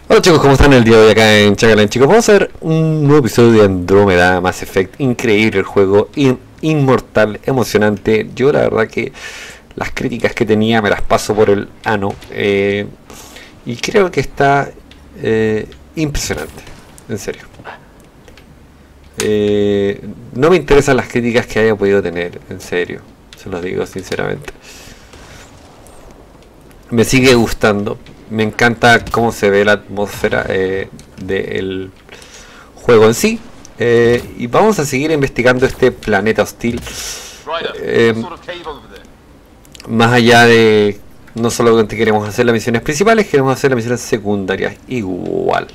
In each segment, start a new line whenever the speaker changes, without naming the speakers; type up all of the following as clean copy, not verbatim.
Hola chicos, ¿cómo están el día de hoy acá en Chagalan? Chicos, vamos a ver un nuevo episodio de Andrómeda Mass Effect. Increíble el juego, inmortal, emocionante. Yo la verdad que las críticas que tenía me las paso por el ano. Y creo que está impresionante, en serio. No me interesan las críticas que haya podido tener, en serio. Se los digo sinceramente. Me sigue gustando. Me encanta cómo se ve la atmósfera del juego en sí. Y vamos a seguir investigando este planeta hostil. Más allá de no solo que queremos hacer las misiones principales, queremos hacer las misiones secundarias igual.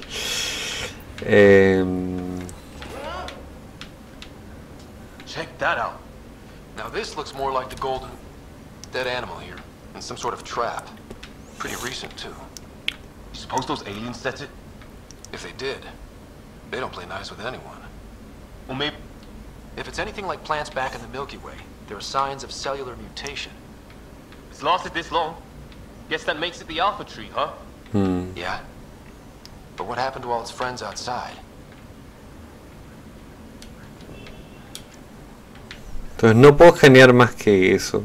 Check that out. Now this looks more like the golden dead animal here, and some sort of trap. Pretty recent too. You suppose those aliens set it? If they did, they don't play nice with anyone. Well, maybe if it's anything like plants back in the Milky Way, there are signs of cellular mutation.
It's lasted this long. Guess that makes it the Alpha Tree, huh?
Yeah. But what happened to all its friends outside?
Entonces no puedo generar más que eso.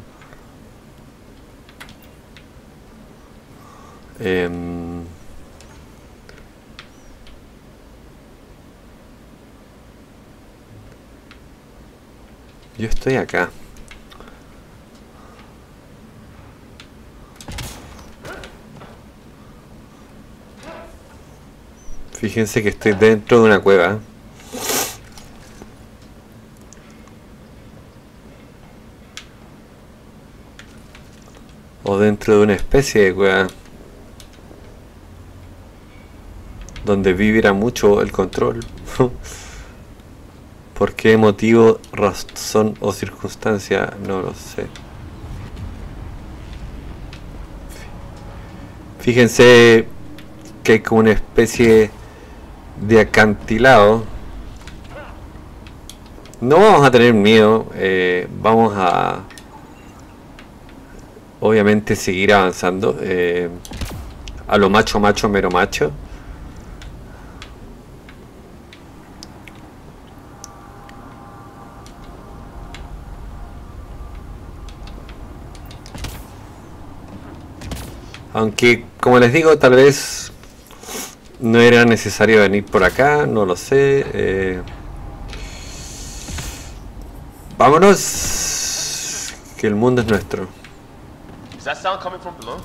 Yo estoy acá. Fíjense que estoy dentro de una cueva. O dentro de una especie de cueva. Donde vivirá mucho el control. ¿Por qué motivo, razón o circunstancia? No lo sé. Fíjense que hay como una especie de acantilado. No vamos a tener miedo. Vamos a obviamente seguir avanzando. A lo macho, mero macho. Aunque, como les digo, tal vez no era necesario venir por acá, no lo sé. Vámonos, que el mundo es nuestro.
Is that sound coming from below?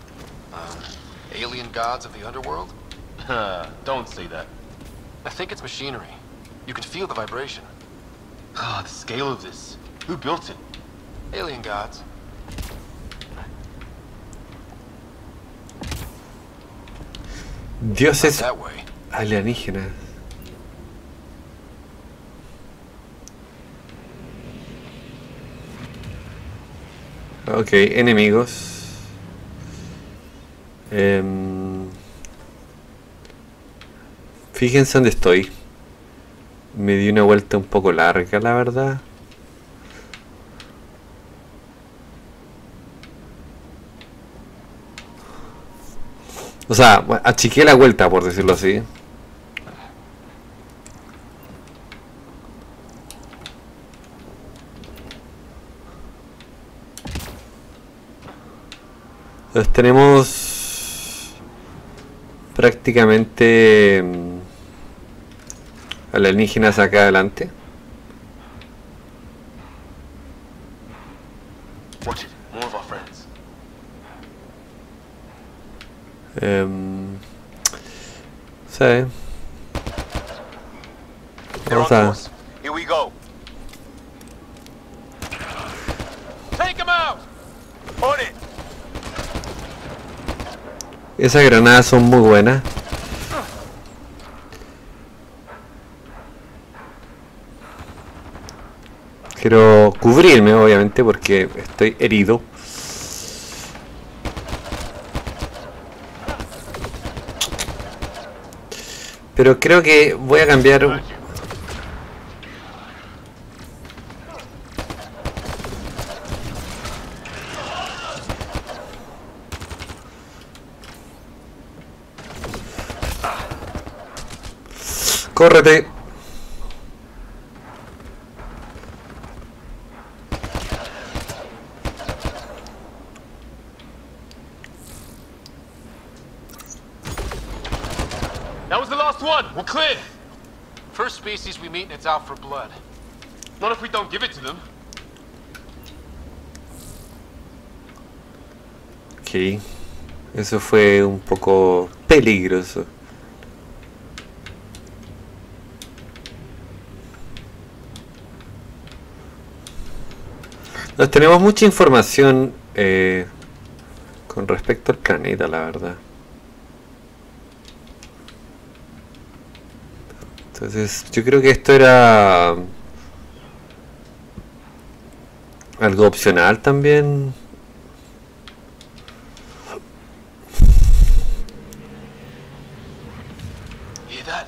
Alien gods of the underworld?
Don't say that.
I think it's machinery. You can feel the vibration.
The scale of this. Who built it?
Alien gods.
Dioses
That way.
alienígenas. Ok, enemigos. Fíjense dónde estoy. Me di una vuelta un poco larga, la verdad. O sea, achiqué la vuelta, por decirlo así. Entonces tenemos prácticamente alienígenas acá adelante.
Watch it. More of our friends.
Sí.
They're
Vamos
on
a...
course. Here we go. Take him out. On it.
Esas granadas son muy buenas. Quiero cubrirme, obviamente, porque estoy herido. Pero creo que voy a cambiar. ¡Córrete!
That was the last one. We're clear.
First species we meet and it's out for blood.
Not if we don't give it to them.
Ok. Eso fue un poco peligroso. Nos tenemos mucha información con respecto al planeta, la verdad. Entonces, yo creo que esto era algo opcional también.
Hear that?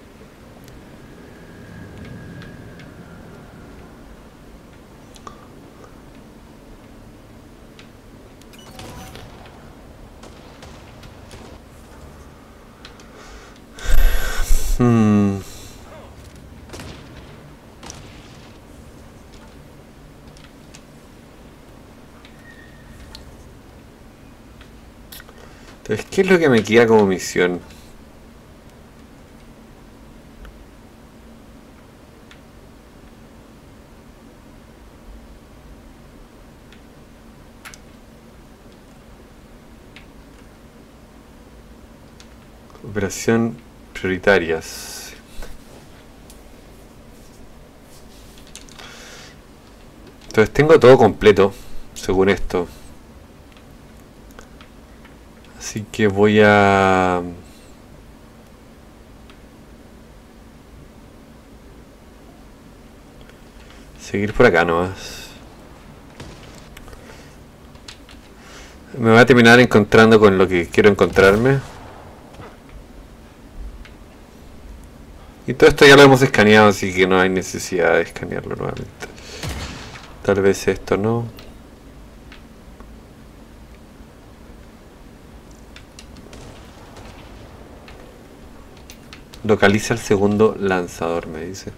Entonces, ¿qué es lo que me queda como misión? Operación prioritarias. Entonces tengo todo completo, según esto. Así que voy a... seguir por acá nomás. Me voy a terminar encontrando con lo que quiero encontrarme. Y todo esto ya lo hemos escaneado, así que no hay necesidad de escanearlo nuevamente. Tal vez esto no. Localiza el segundo lanzador, me dice.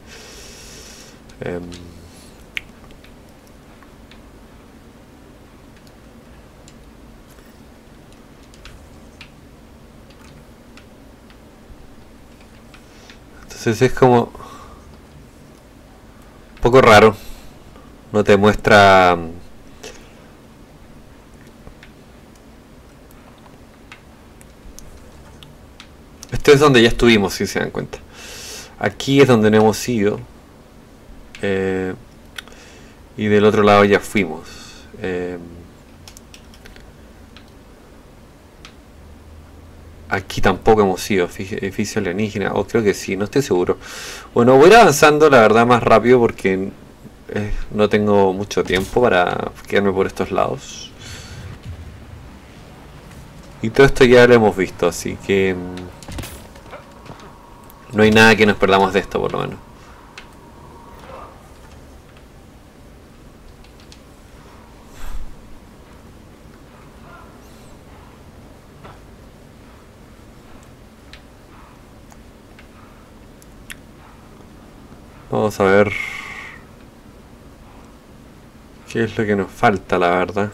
Entonces es como un poco raro. No te muestra... Esto es donde ya estuvimos, si se dan cuenta. Aquí es donde no hemos ido. Y del otro lado ya fuimos. Aquí tampoco hemos ido. Edificio alienígena. O creo que sí, no estoy seguro. Bueno, voy a ir avanzando la verdad más rápido porque no tengo mucho tiempo para quedarme por estos lados. Y todo esto ya lo hemos visto, así que... no hay nada que nos perdamos de esto, por lo menos. Vamos a ver qué es lo que nos falta, la verdad.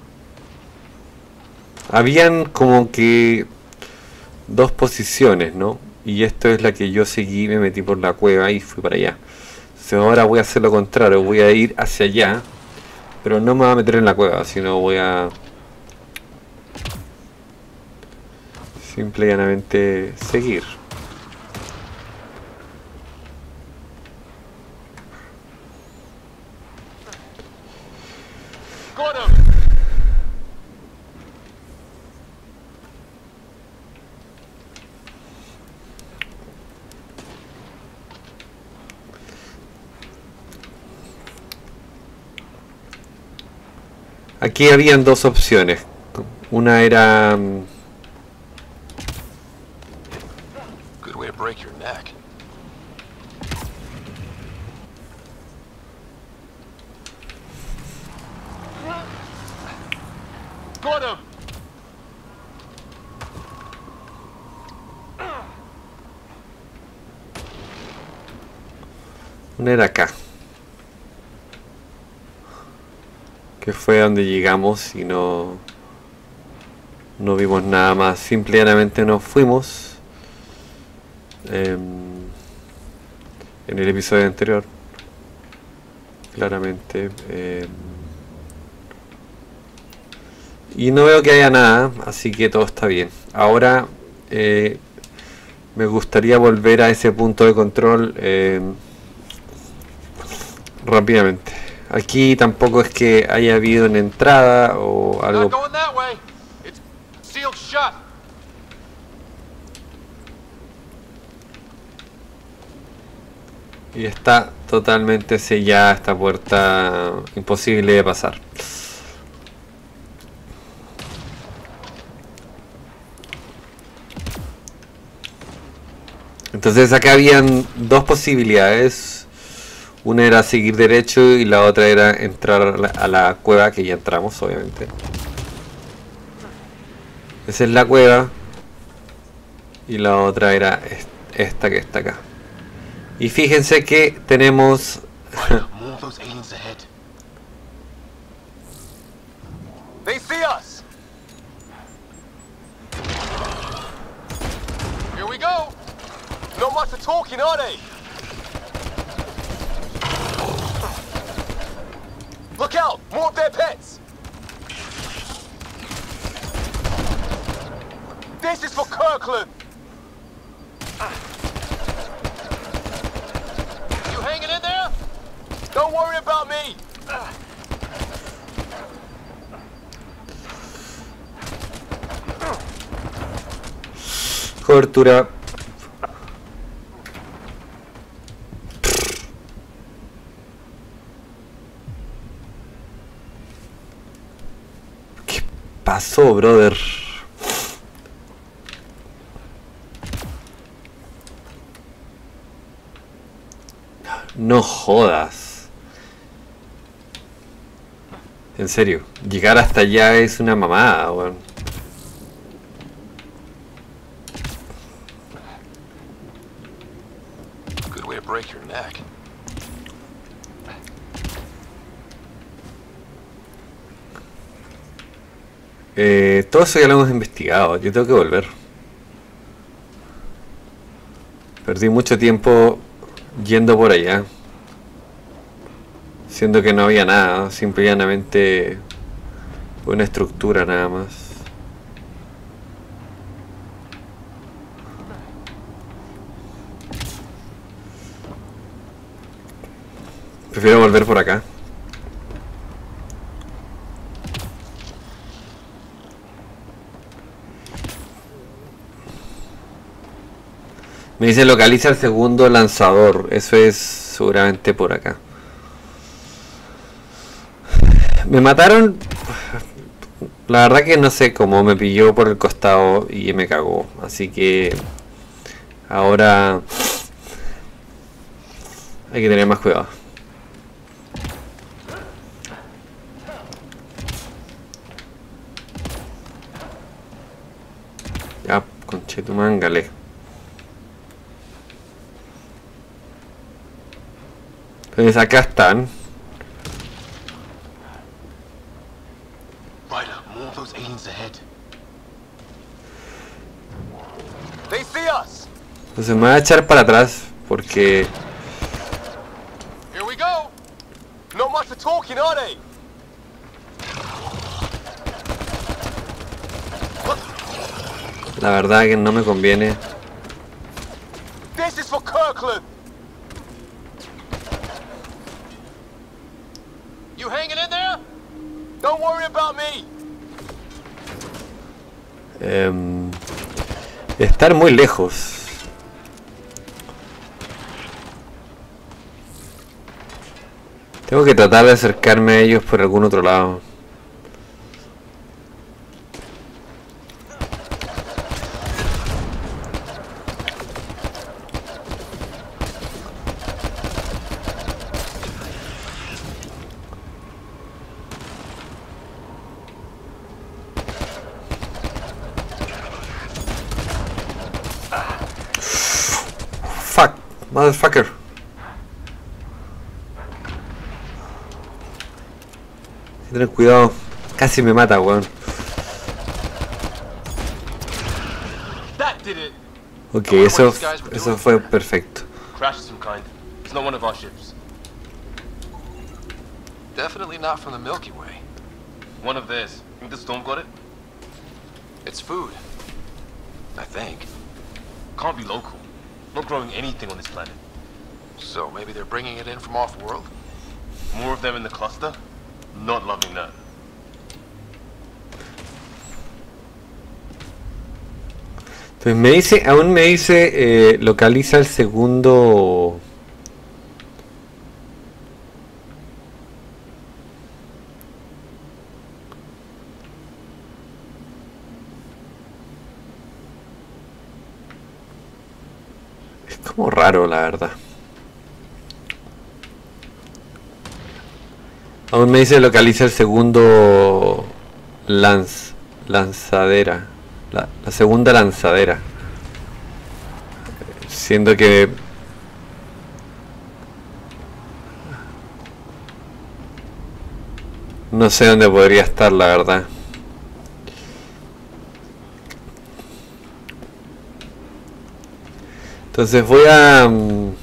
Habían como que dos posiciones, ¿no? Y esto es la que yo seguí, me metí por la cueva y fui para allá. Entonces ahora voy a hacer lo contrario, voy a ir hacia allá. Pero no me voy a meter en la cueva, sino voy a... simple y llanamente seguir. Aquí habían dos opciones. Una era...
Good way to break your neck.
Got him!
Una era acá. Que fue donde llegamos y no vimos nada más. Simplemente nos fuimos. En el episodio anterior. Claramente. Y no veo que haya nada. Así que todo está bien. Ahora me gustaría volver a ese punto de control rápidamente. Aquí tampoco es que haya habido una entrada o algo.
Not going that way. It's sealed shut.
Y está totalmente sellada esta puerta, imposible de pasar. Entonces acá habían dos posibilidades. Una era seguir derecho y la otra era entrar a la cueva, que ya entramos obviamente. Esa es la cueva. Y la otra era esta que está acá. Y fíjense que tenemos...
More of those aliens ahead.
They see us!
Here we go.
Not much for talking, are they? Look out! More of their pets! This is for Kirkland!
You hanging in there?
Don't worry about me!
Cobertura. ¿Qué pasó, brother? No jodas. En serio, llegar hasta allá es una mamada, weón.
Good way to break your neck.
Todo eso ya lo hemos investigado. Yo tengo que volver. Perdí mucho tiempo yendo por allá, siendo que no había nada, simple y llanamente una estructura nada más. Prefiero volver por acá. Me dice localiza el segundo lanzador. Eso es seguramente por acá. Me mataron. La verdad que no sé cómo me pilló por el costado y me cagó. Así que ahora hay que tener más cuidado. Ya, conchetumangale. Entonces acá están.
Ryder, more of those aliens ahead.
They see us!
Entonces me voy a echar para atrás porque
Here we go.
Not much for talking, are they?
la verdad que no me conviene.
This is for Kirkland!
You hanging in there?
Don't worry about me!
Estar muy lejos. Tengo que tratar de acercarme a ellos por algún otro lado. Fuck, motherfucker. Tener cuidado. Casi me mata, weón.
That did it.
Ok, eso fue perfecto.
Crash of some kind. It's not one of our ships.
Definitely not from the Milky Way.
One of theirs. Think the storm got it?
It's food. I think.
Can't be local. Not growing anything on this planet.
So maybe they're bringing it in from off-world?
More of them in the cluster? Not loving that.
Entonces me dice, aún me dice, localiza el segundo. Es como raro, la verdad. Aún me dice localiza el segundo lanzadera. La segunda lanzadera. Siendo que no sé dónde podría estar, la verdad. Entonces voy a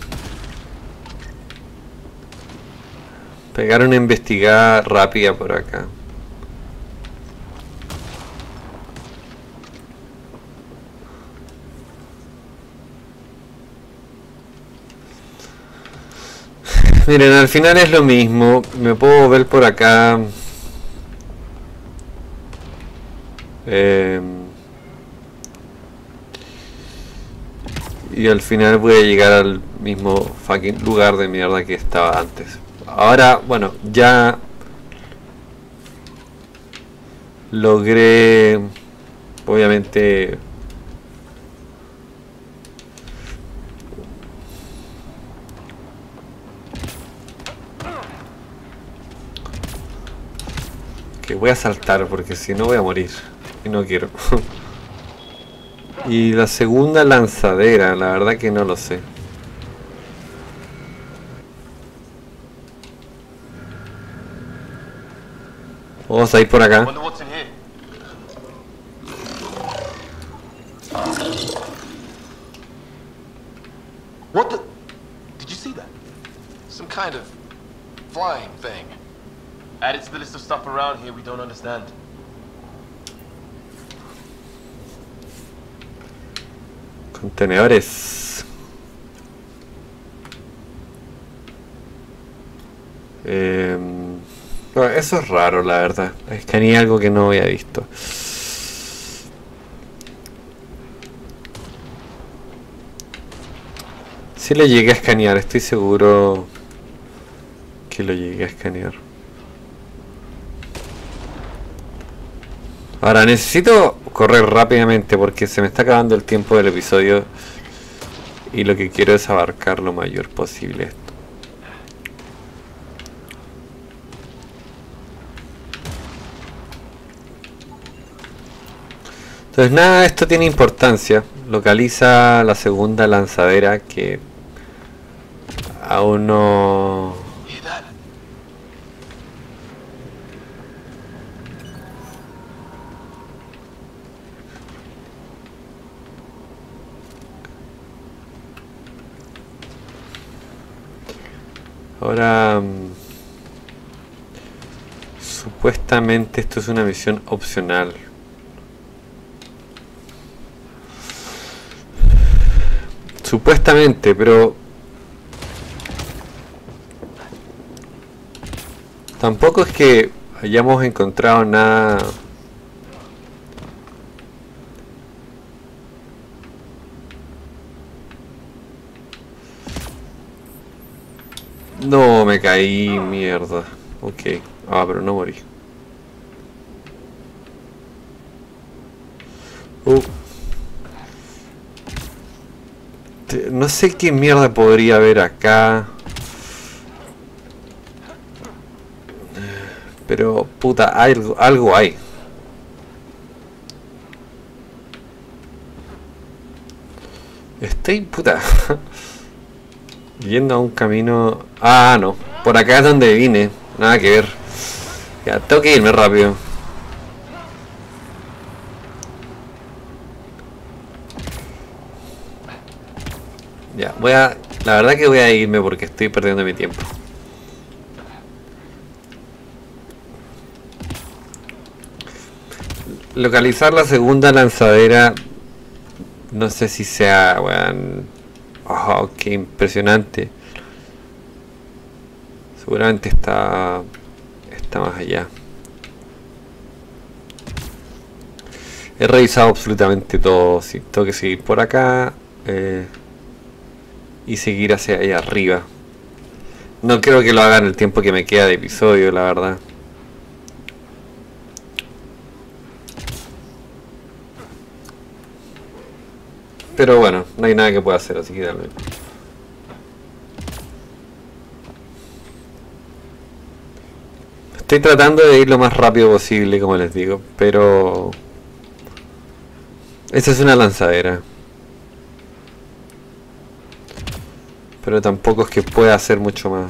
pegar una investigada rápida por acá. Miren, al final es lo mismo. Me puedo ver por acá. Y al final voy a llegar al mismo fucking lugar de mierda que estaba antes. Ahora, bueno, ya logré, obviamente, que voy a saltar porque si no voy a morir y no quiero. Y la segunda lanzadera, la verdad que no lo sé. Vamos a ir por acá.
Wonder what's in here.
What the? Did you see that? Some kind of flying thing.
Add it to the list of stuff around here we don't understand.
Contenedores. Bueno, eso es raro, la verdad. Escaneé algo que no había visto. Sí lo llegué a escanear, estoy seguro que lo llegué a escanear. Ahora necesito correr rápidamente porque se me está acabando el tiempo del episodio y lo que quiero es abarcar lo mayor posible esto. Entonces nada, esto tiene importancia. Localiza la segunda lanzadera que aún no...
Hear that?
Ahora... supuestamente esto es una misión opcional. Supuestamente, pero... tampoco es que hayamos encontrado nada... No, me caí, mierda. Ok. Ah, pero no morí. No sé qué mierda podría haber acá. Pero, puta, algo hay. Estoy, puta, yendo a un camino... Ah, no. Por acá es donde vine. Nada que ver. Ya, tengo que irme rápido. Ya, la verdad que voy a irme porque estoy perdiendo mi tiempo. Localizar la segunda lanzadera. No sé si sea, weón. Oh, qué impresionante. Seguramente está más allá. He revisado absolutamente todo. Sí, tengo que seguir por acá y seguir hacia allá arriba. No creo que lo haga en el tiempo que me queda de episodio, la verdad. Pero bueno, no hay nada que pueda hacer, así que dale. Estoy tratando de ir lo más rápido posible, como les digo, pero... esta es una lanzadera. Pero tampoco es que pueda hacer mucho más.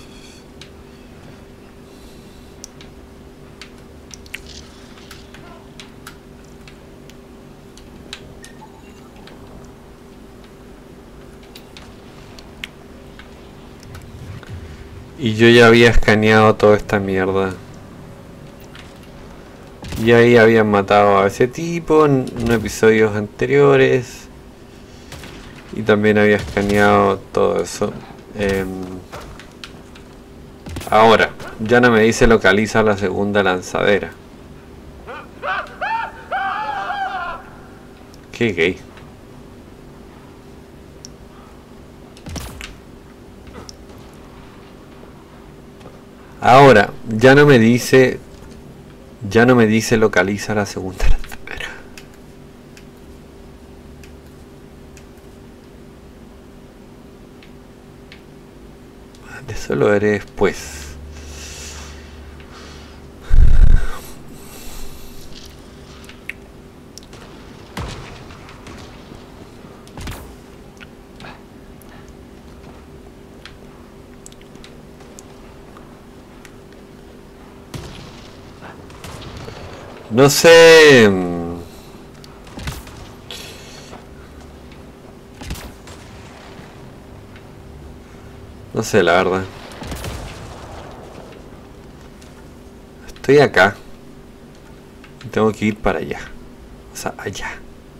Y yo ya había escaneado toda esta mierda. Y ahí habían matado a ese tipo en episodios anteriores. Y también había escaneado todo eso. Ahora, ya no me dice localiza la segunda lanzadera. Qué gay. Ahora, ya no me dice localiza la segunda lanzadera. Eso lo veré después. No sé. No sé, la verdad. Estoy acá. Tengo que ir para allá. O sea, allá.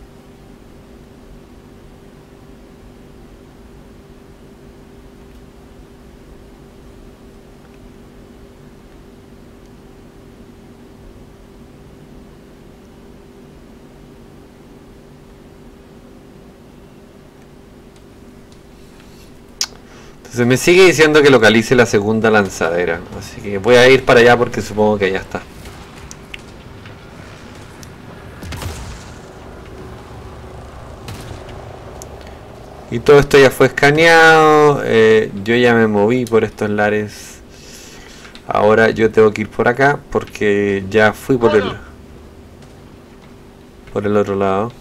Entonces me sigue diciendo que localice la segunda lanzadera. Así que voy a ir para allá porque supongo que ya está. Y todo esto ya fue escaneado. Yo ya me moví por estos lares. Ahora yo tengo que ir por acá porque ya fui por el otro lado.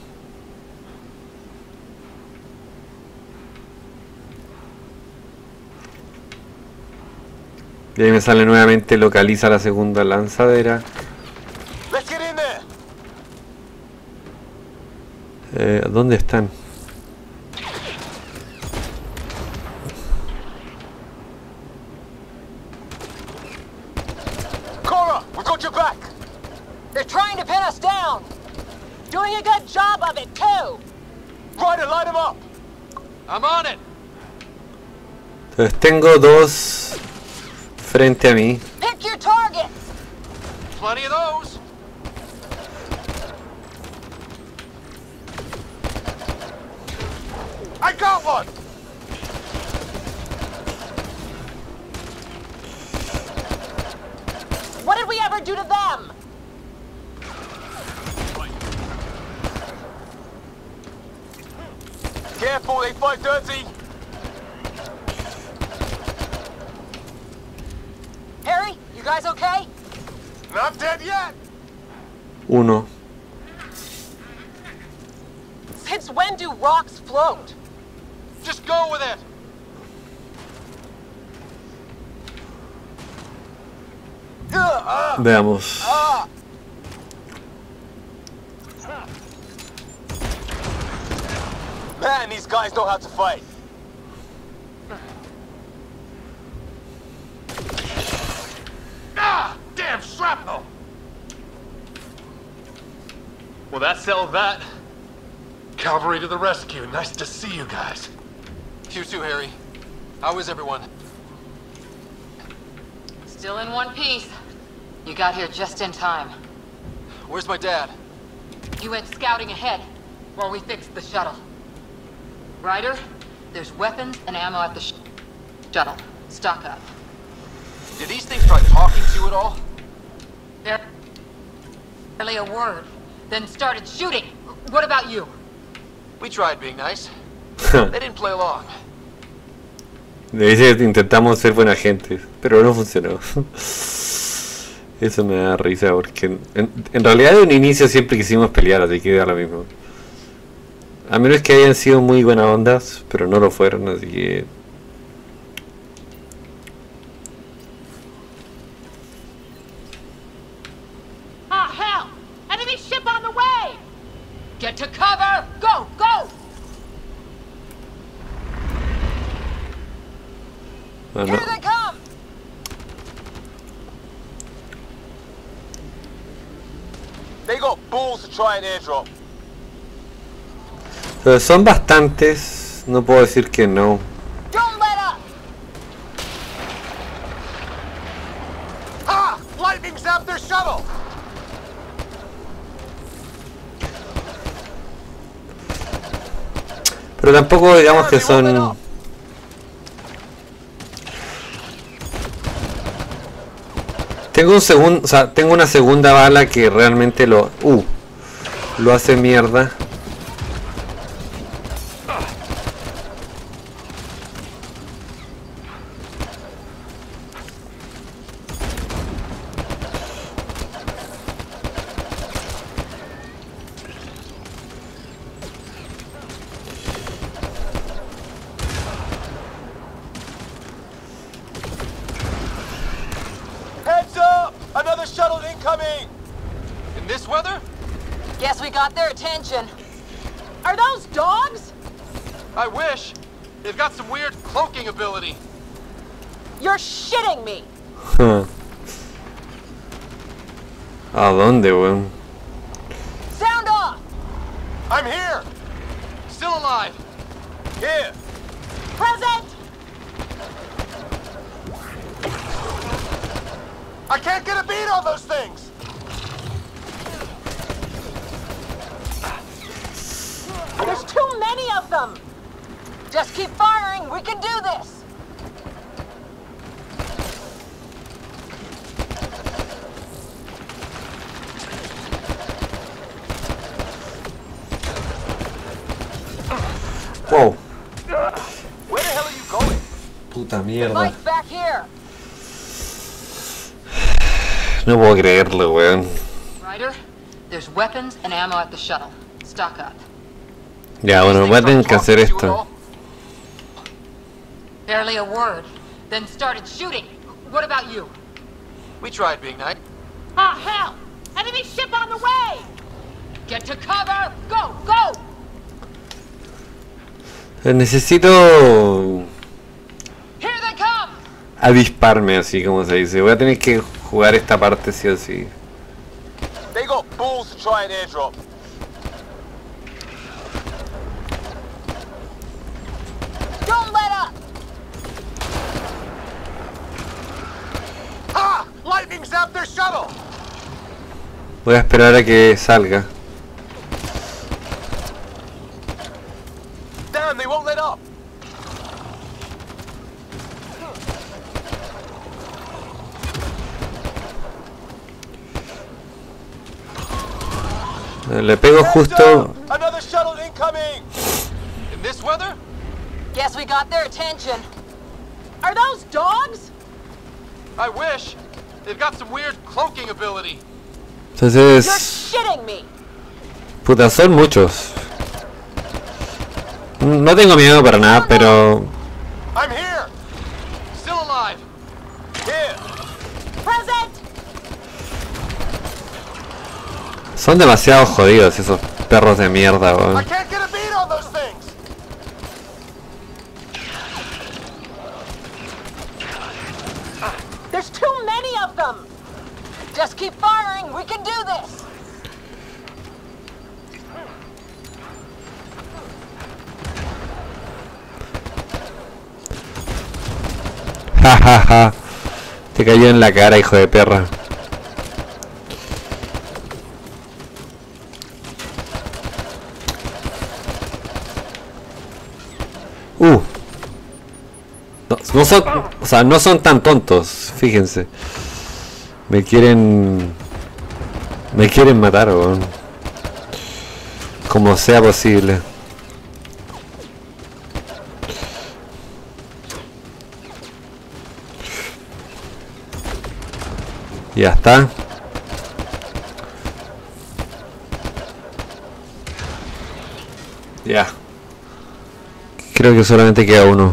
Y ahí me sale nuevamente localiza la segunda lanzadera. ¿Dónde están?
Cora, we got your back. They're trying to pin us down. Doing a good job of it too.
Ryder, light him up. I'm on it.
Entonces tengo dos frente a mí.
Pick your target.
Plenty of those. I got one.
What did we ever do to them?
Careful, they fight dirty.
Harry, you guys okay?
Not dead yet.
Uno.
Since when do rocks float?
Just go with it.
Veamos.
Man, these guys know how to fight. Ah! Damn shrapnel! Well, that settled that.
Cavalry to the rescue. Nice to see you guys. You too, Harry. How is everyone?
Still in one piece. You got here just in time.
Where's my dad?
You went scouting ahead while we fixed the shuttle. Ryder, there's weapons and ammo at the shuttle. Stock up.
Did these things try talking to you at all?
Barely a word. Then started shooting. What about you?
We tried being nice. They didn't play along.
Le dice que intentamos ser buena gente, pero no funcionó. Eso me da risa porque en realidad de un inicio siempre quisimos pelear, así que da lo mismo. A menos que hayan sido muy buenas ondas, pero no lo fueron, así que...
Ah, hell! Enemy ship on the way! Get to cover! Go, go!
Ah, no.
Here they come!
They got balls to try and airdrop.
Pero son bastantes, no puedo decir que no.
Don't let up!
Ah! Lightning zapped their shuttle!
Pero tampoco digamos que son... Tengo una segunda bala que realmente lo hace mierda.
Heads up! Another shuttle incoming!
In this weather?
Guess we got their attention. Are those dogs?
I wish. They've got some weird cloaking ability.
You're shitting me!
¿A dónde, weón?
Sound off!
I'm here!
Still alive.
Here!
Present!
I can't get a beat on those things!
There's too many of them! Just keep firing, we can do this!
Wow,
Where the hell are you going?
puta mierda.
Mike's back here!
No puedo creerlo, weón.
Ryder, there's weapons and ammo at the shuttle. Stock up.
Ya, bueno, voy a tener que hacer
Talking to you at
esto.
all?
Barely a word. Then started shooting. What about you?
We tried being nice.
Ah, hell! Enemy ship on the way! Get to cover! Go, go!
Necesito
Here they come!
avisparme, así como se dice. Voy a tener que jugar esta parte sí o sí.
They got balls to try and airdrop.
Don't let up!
Ah! Lightning zapped their shuttle!
Voy a esperar a que salga.
Damn, they won't let up!
Le pego
Heads
justo.
up! Another shuttle incoming!
In this weather?
Guess we got their attention. Are those dogs?
I wish. They've got some weird cloaking ability.
You're
Entonces,
shitting me!
puta, son muchos. No tengo miedo para nada, pero
I'm here!
Still alive.
Here!
Present!
Son demasiado jodidos esos perros de mierda,
I
weón.
can't get a beat on those things.
There's too many of them! Just keep firing, we can do this!
Ja, ja, ja. Te cayó en la cara, hijo de perra. No son, o sea, no son tan tontos, fíjense. Me quieren matar, weón. Como sea posible. Ya está. Ya. Creo que solamente queda uno.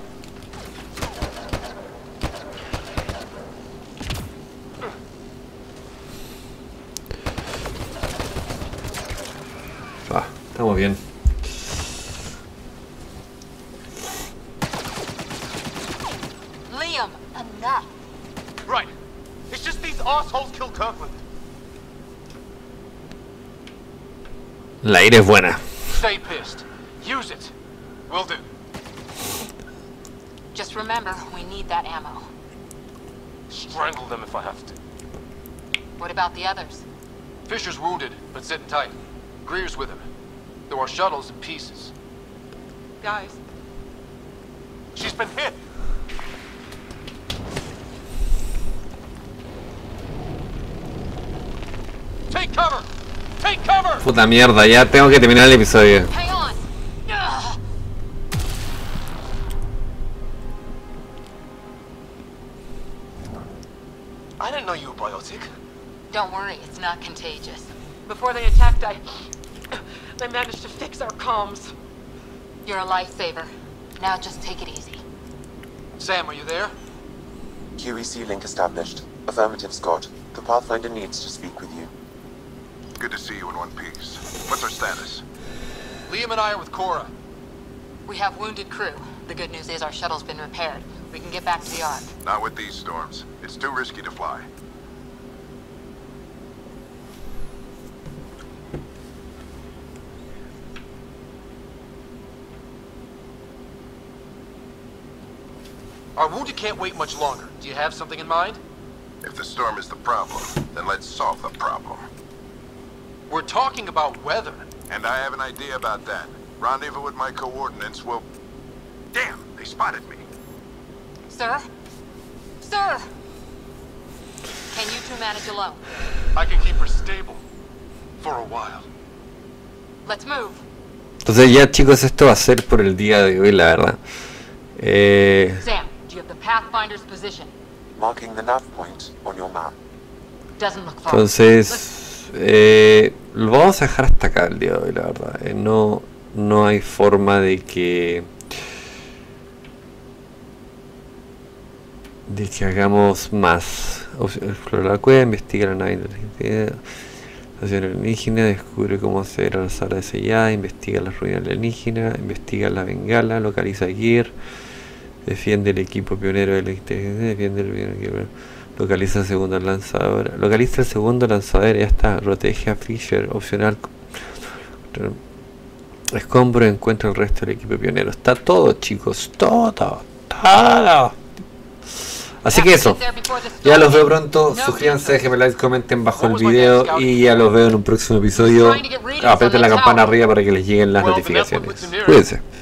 Estamos bien.
Liam, enough.
Right. It's just these assholes killed Kirkland.
La ira es buena.
Stay pissed. Use it.
Will do.
Just remember, we need that ammo.
Strangle them if I have to.
What about the others?
Fisher's wounded, but sitting tight. Greer's with him. There are shuttles in pieces.
Guys.
She's been hit.
Take cover! Take cover!
Puta mierda, ya tengo que terminar el episodio.
Hang on! Ugh.
I didn't know you were biotic.
Don't worry, it's not contagious.
Before they attacked, they managed to fix our comms.
You're a lifesaver. Now just take it easy.
Sam, are you there?
QEC link established. Affirmative, Scott. The Pathfinder needs to speak with you.
Good to see you in one piece. What's our status?
Liam and I are with Cora.
We have wounded crew. The good news is our shuttle's been repaired. We can get back to the Ark.
Not with these storms. It's too risky to fly.
Our wounded can't wait much longer. Do you have something in mind?
If the storm is the problem, then let's solve the problem.
We're talking about weather.
And I have an idea about that. Rendezvous with my coordinates will... Damn, they spotted me.
Sir? Sir! Can you two manage alone?
I can keep her stable. For a while.
Let's move.
Entonces ya chicos, esto va a ser por el día de hoy, la verdad.
Sam, do you have the Pathfinder's position?
Marking the nav point on your map.
Doesn't look far.
Entonces, lo vamos a dejar hasta acá el día de hoy, la verdad. No hay forma de que hagamos más. Explora la cueva, investiga la nave inteligente, estación alienígena, descubre cómo acceder a la sala de sellada, investiga las ruinas alienígenas, investiga la bengala, localiza a Gear, defiende el equipo pionero de la inteligencia, defiende el equipo, localiza el segundo lanzador, ya está, protege a Fisher, opcional, escombro, encuentra el resto del equipo pionero. Está todo, chicos, todo. Así que eso, ya los veo pronto, suscríbanse, déjenme like, comenten bajo el video y ya los veo en un próximo episodio. Aprieten la campana arriba para que les lleguen las notificaciones. Cuídense.